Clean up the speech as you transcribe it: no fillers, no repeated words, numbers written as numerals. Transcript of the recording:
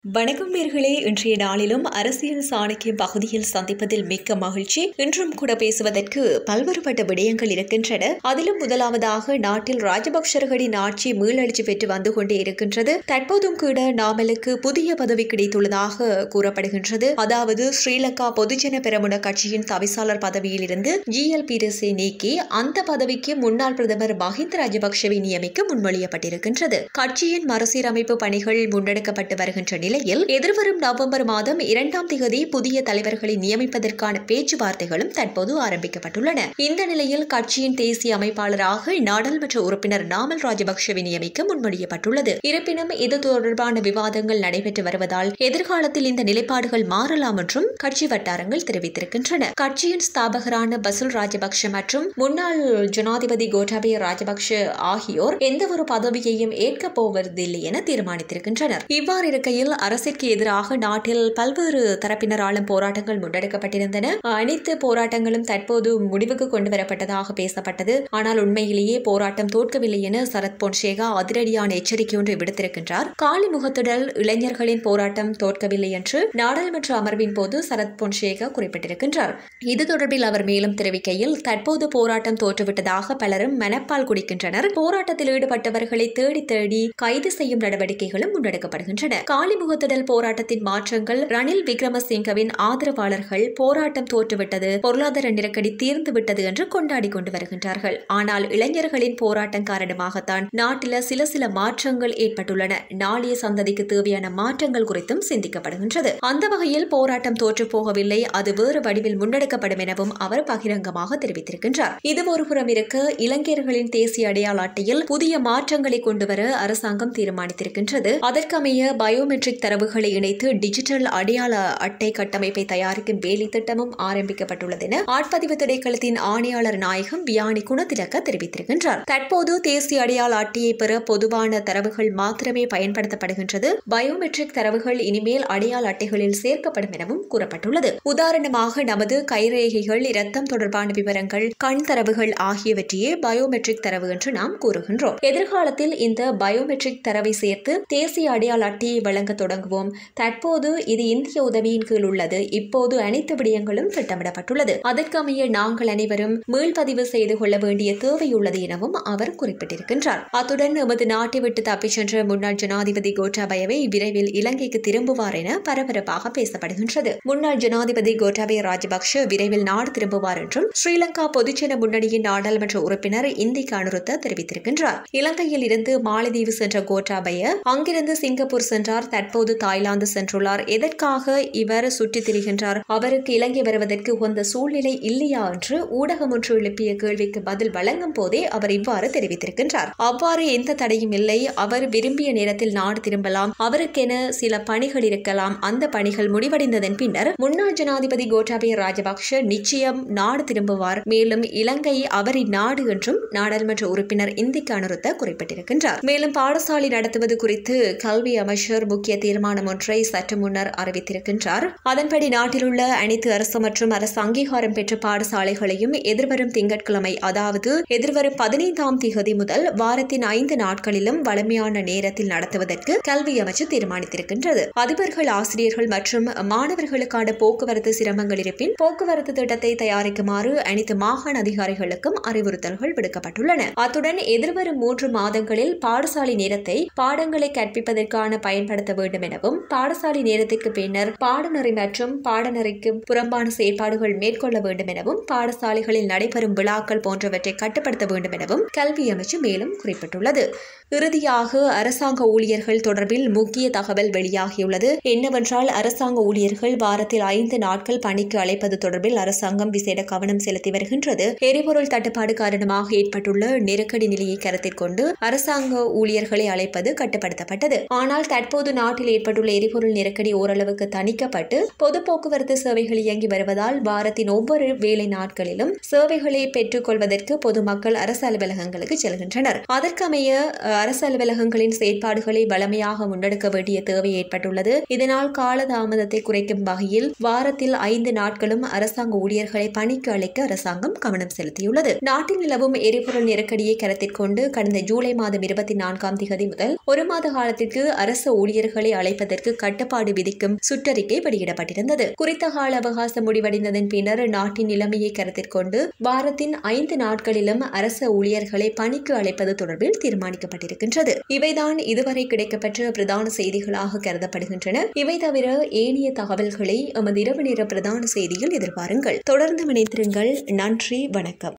வணக்கம் நேர்களே, இன்றைய நாளிலும் அரசியல் சாணக்கியம் பகுதியில் சந்திப்பதில் மிக்க மகிழ்ச்சி. இன்றும் கூட பேசுவதற்கு பல்வேறுபட்ட விடயங்கள் இருக்கின்றன. அதிலும் முதலாவதாக நாட்டில் ராஜபக்சர்களின் ஆட்சி மீளெழுச்சி பெற்று வந்து கொண்டே இருக்கின்றது. தற்போதும் கூட நாமலுக்கு புதிய பதவி கிடைத்துள்ளதாக கூறப்படுகின்றது. அதாவது ஸ்ரீலங்கா பொதுஜன பெரமுன கட்சியின் தவிசாளர் பதவியில் இருந்து GL பீரிஸை நீக்கி அந்த பதவிக்கு முன்னாள் பிரதமர் மஹிந்த ராஜபக்சவை நியமிக்க முன்மொழியப்பட்டிருக்கின்றது. கட்சியின் மறுசீரமைப்பு பணிகள் முன்னெடுக்கப்பட்டு வருகின்ற நிலையில் எதிர்வரும் நவம்பர் மாதம் 2ஆம் தேதி புதிய தலைவர்களை நியமிப்பதற்கான பேச்சுவார்த்தைகளும் தற்போது ஆரம்பிக்கப்பட்டுள்ளன. இந்த நிலையில் கட்சியின் தேசிய அமைப்பாளராக நாடாளுமன்ற உறுப்பினர் நாமல் ராஜபக்சவை நியமிக்க முன்மொழியப்பட்டுள்ளது. இருப்பினும் இது தொடர்பான விவாதங்கள் நடைபெற்று வருவதால் எதிர்காலத்தில் இந்த நிலைப்பாடுகள் மாறலாம் என்றும் கட்சி வட்டாரங்கள் தெரிவித்திருக்கின்றன. கட்சியின் ஸ்தாபகரான பசில் ராஜபக்ஷ மற்றும் முன்னாள் ஜனாதிபதி கோட்டாபய ராஜபக்ஷ ஆகியோர் எந்தவொரு பதவியையும் ஏற்கப் போவதில்லை என தீர்மானித்திருக்கின்றனர். இவ்வாறு இருக்கையில் அரசிற்கு எதிராக நாட்டில் பல்வேறு தரப்பினராலும் போராட்டங்கள் முன்னெடுக்கப்பட்டிருந்தன. அனைத்து போராட்டங்களும் தற்போது முடிவுக்கு கொண்டுவரப்பட்டதாக பேசப்பட்டது. ஆனால் உண்மையிலேயே போராட்டம் தோற்கவில்லை என சரத் பொன்சேகா அதிரடியான எச்சரிக்கை ஒன்றை விடுத்திருக்கின்றார். காலி முகத்துடல் இளைஞர்களின் போராட்டம் தோற்கவில்லை என்று நாடாளுமன்ற அமர்வின் போது சரத் பொன்சேகா குறிப்பிட்டிருக்கின்றார். இது தொடர்பில் அவர் மேலும் தெரிவிக்கையில், தற்போது போராட்டம் தோற்றுவிட்டதாக பலரும் மனப்பால் குடிக்கின்றனர். போராட்டத்தில் ஈடுபட்டவர்களை தேடி தேடி கைது செய்யும் நடவடிக்கைகளும் முன்னெடுக்கப்படுகின்றன. காலிமுகத்திடல் போராட்டத்தின் மாற்றங்கள் ரணில் விக்ரமசிங்கவின் ஆதரவாளர்கள் போராட்டம் தோற்றுவிட்டது, பொருளாதார நெருக்கடி தீர்ந்துவிட்டது என்று கொண்டாடி கொண்டு வருகின்றார்கள். ஆனால் இளைஞர்களின் போராட்டம் காரணமாகத்தான் நாட்டில் சில மாற்றங்கள் ஏற்பட்டுள்ளன. நாளைய சந்ததிக்கு தேவையான மாற்றங்கள் குறித்தும் சிந்திக்கப்படுகின்றது. அந்த வகையில் போராட்டம் தோற்று போகவில்லை, அது வேறு வடிவில் முன்னெடுக்கப்படும் எனவும் அவர் பகிரங்கமாக தெரிவித்திருக்கின்றார். இது ஒருபுறம் இருக்க, இளைஞர்களின் தேசிய அடையாள அட்டையில் புதிய மாற்றங்களை கொண்டுவர அரசாங்கம் தீர்மானித்திருக்கின்றது. அதற்கமைய பயோமெட்ரிக் தரவுகளை இணைத்து டிஜிட்டல் அடையாள அட்டை கட்டமைப்பை தயாரிக்கும் வேலை திட்டமும் ஆரம்பிக்கப்பட்டுள்ளது என ஆட்பதிவு திணைக்களத்தின் ஆணையாளர் நாயகம் வியானி குணத்திலக்க தெரிவித்திருக்கின்றார். தற்போது தேசிய அடையாள அட்டையை பெற பொதுவான தரவுகள் மாத்திரமே பயன்படுத்தப்படுகின்றது. பயோமெட்ரிக் தரவுகள் இனிமேல் அடையாள அட்டைகளில் சேர்க்கப்படும் எனவும் கூறப்பட்டுள்ளது. உதாரணமாக, நமது கைரேகைகள், இரத்தம் தொடர்பான விவரங்கள், கண் தரவுகள் ஆகியவற்றையே பயோமெட்ரிக் தரவு என்று நாம் கூறுகின்றோம். எதிர்காலத்தில் இந்த பயோமெட்ரிக் தரவை சேர்த்து தேசிய அடையாள அட்டையை வழங்க தொடங்குவோம். தற்போது இது இந்திய உதவியின் கீழ் உள்ளது. இப்போது அனைத்து விடயங்களும் திட்டமிடப்பட்டுள்ளது. அதற்கமைய நாங்கள் அனைவரும் மீள்பதிவு செய்து கொள்ள வேண்டிய தேவையுள்ளது எனவும் அவர் குறிப்பிட்டிருக்கின்றார். அத்துடன் எமது நாட்டை விட்டு தப்பிச் சென்ற முன்னாள் ஜனாதிபதி கோட்டாபயவை விரைவில் இலங்கைக்கு திரும்புவார் என பரபரப்பாக பேசப்படுகின்றது. முன்னாள் ஜனாதிபதி கோட்டாபய ராஜபக்ஷ விரைவில் நாடு திரும்புவார் என்றும் ஸ்ரீலங்கா பொதுஜன முன்னணியின் நாடாளுமன்ற உறுப்பினர் இந்திக்கு அனுருத்த தெரிவித்திருக்கின்றார். இலங்கையில் இருந்து மாலத்தீவு சென்ற கோட்டாபய அங்கிருந்து சிங்கப்பூர் சென்றார். தற்போது தாய்லாந்து சென்றுள்ளார். எதற்காக இவர் சுற்றித் திரிகின்றார்? அவருக்கு இலங்கை வருவதற்கு உகந்த சூழ்நிலை இல்லையா என்று ஊடகம் ஒன்று எழுப்பிய கேள்விக்கு பதில் வழங்கும் போதே அவர் இவ்வாறு தெரிவித்திருக்கின்றார். அவ்வாறு எந்த தடையும் இல்லை. அவர் விரும்பிய நேரத்தில் நாடு திரும்பலாம். அவருக்கென சில பணிகள் இருக்கலாம். அந்த பணிகள் முடிவடைந்ததன் பின்னர் முன்னாள் ஜனாதிபதி கோட்டாபய ராஜபக்ஷ நிச்சயம் நாடு திரும்புவார். மேலும் இலங்கை அவரின் நாடு என்றும் நாடாளுமன்ற உறுப்பினர் இந்திக்கு அனுருத்த குறிப்பிட்டிருக்கின்றார். மேலும் பாடசாலை நடத்துவது குறித்து கல்வி அமைச்சர் முக்கிய தீர்மானம் ஒன்றை சற்று முன்னர் அறிவித்திருக்கின்றார். அதன்படி நாட்டில் உள்ள அனைத்து அரசு மற்றும் அரசு அங்கீகாரம் பெற்ற பாடசாலைகளையும் எதிர்வரும் திங்கட்கிழமை, அதாவது எதிர்வரும் 15ஆம் தேதி முதல் வாரத்தின் 5 நாட்களிலும் வழமையான நேரத்தில் நடத்துவதற்கு கல்வி அமைச்சு தீர்மானித்திருக்கின்றது. அதிபர்கள், ஆசிரியர்கள் மற்றும் மாணவர்களுக்கான போக்குவரத்து சிரமங்கள் இருப்பின் போக்குவரத்து திட்டத்தை தயாரிக்குமாறு அனைத்து மாகாண அதிகாரிகளுக்கும் அறிவுறுத்தல்கள் விடுக்கப்பட்டுள்ளன. அத்துடன் எதிர்வரும் 3 மாதங்களில் பாடசாலை நேரத்தை பாடங்களை கற்பிப்பதற்கான பயன்படுத்த வேண்டும் எனவும், பாடசாலை நேரத்திற்கு பின்னர் பாடநெறி மற்றும் பாடநெறிக்கு புறம்பான செயற்பாடுகள் மேற்கொள்ள வேண்டும் எனவும், பாடசாலைகளில் நடைபெறும் விழாக்கள் போன்றவற்றை கட்டுப்படுத்த வேண்டும் எனவும் கல்வி அமைச்சு மேலும் குறிப்பிட்டுள்ளது. இறுதியாக, அரசாங்க ஊழியர்கள் தொடர்பில் முக்கிய தகவல் வெளியாகியுள்ளது. என்னவென்றால், அரசாங்க ஊழியர்கள் வாரத்தில் 5 நாட்கள் பணிக்கு அழைப்பது தொடர்பில் அரசாங்கம் விசேட கவனம் செலுத்தி வருகின்றது. எரிபொருள் தட்டுப்பாடு காரணமாக ஏற்பட்டுள்ள நெருக்கடி நிலையை கருத்தில் கொண்டு அரசாங்க ஊழியர்களை அழைப்பது கட்டுப்படுத்தப்பட்டது. ஆனால் தற்போது நாட்டில் ஏற்பட்டுள்ள எரிபொருள் நெருக்கடி ஓரளவுக்கு தணிக்கப்பட்டு பொது போக்குவரத்து சேவைகள் இயங்கி வருவதால் வாரத்தின் ஒவ்வொரு வேலை நாட்களிலும் சேவைகளை பெற்றுக் கொள்வதற்கு பொதுமக்கள் அரசு அலுவலகங்களுக்கு செல்கின்றனர். அதற்கமைய அரசு அலுவலகங்களின் செயற்பாடுகளை வளமையாக முன்னெடுக்க வேண்டிய தேவை ஏற்பட்டுள்ளது. இதனால் காலதாமதத்தை குறைக்கும் வகையில் வாரத்தில் 5 நாட்களும் அரசாங்க ஊழியர்களை பணிக்கு அழைக்க அரசாங்கம் கவனம் செலுத்தியுள்ளது. நாட்டில் நிலவும் எரிபொருள் நெருக்கடியை கருத்தில் கொண்டு கடந்த ஜூலை மாதம் 24ஆம் தேதி முதல் 1 மாத காலத்திற்கு அரசு ஊழியர்களை அழைப்பதற்கு கட்டுப்பாடு விதிக்கும் சுற்றறிக்கை வெளியிடப்பட்டிருந்தது. குறித்த கால அவகாசம் முடிவடைந்ததன் பின்னர் நாட்டின் நிலைமையை கருத்தில் கொண்டு வாரத்தின் 5 நாட்களிலும் அரச ஊழியர்களை பணிக்கு அழைப்பது தொடர்பில் தீர்மானிக்கப்பட்டிருக்கின்றது. இவைதான் இதுவரை கிடைக்கப்பெற்ற பிரதான செய்திகளாக கருதப்படுகின்றன. இவை தவிர ஏனைய தகவல்களை எமது இரவு நேர பிரதான செய்தியில் எதிர்பாருங்கள். தொடர்ந்து இணைந்திருங்கள். நன்றி, வணக்கம்.